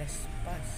Palaspas.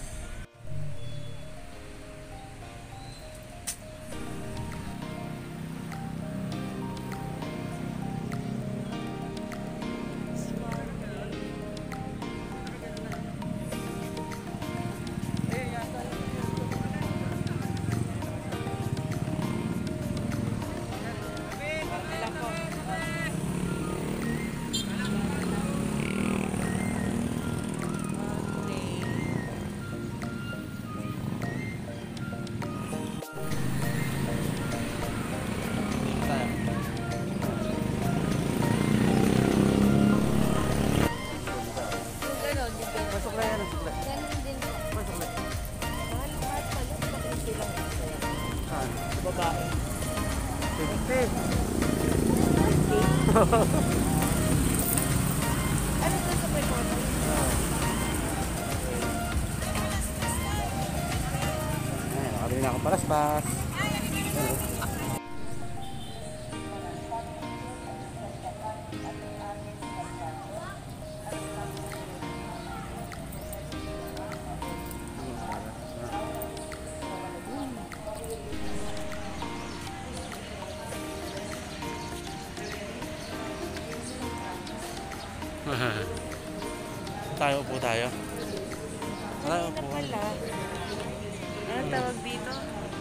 Babae. 50. Ano to sa may kono? Ayan, nakabili na akong palaspas. Tayo po tayo. Tayo po. Ano tawag dito?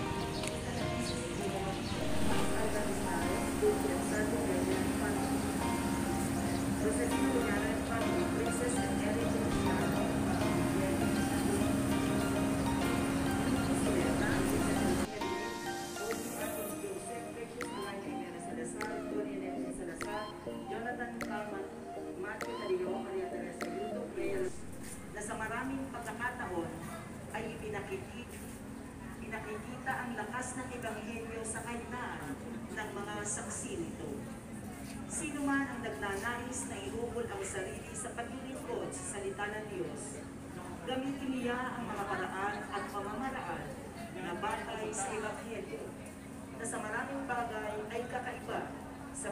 Na sa maraming pagkakataon ay pinakikita ang lakas ng Ebanghelyo sa kahinaan ng mga saksi nito. Sino man ang nagnanais na ihubol ang sarili sa paglilingkod sa salita ng Diyos, gamitin niya ang mga paraan at pamamaraan na batay sa Ebanghelyo, na sa maraming bagay ay kakaiba sa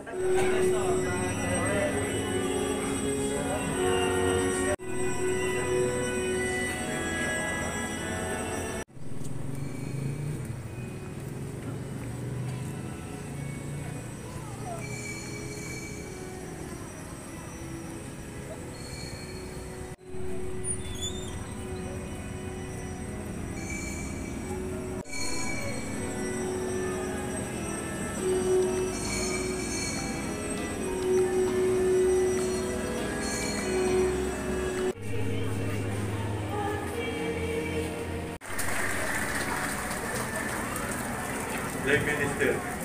Minister.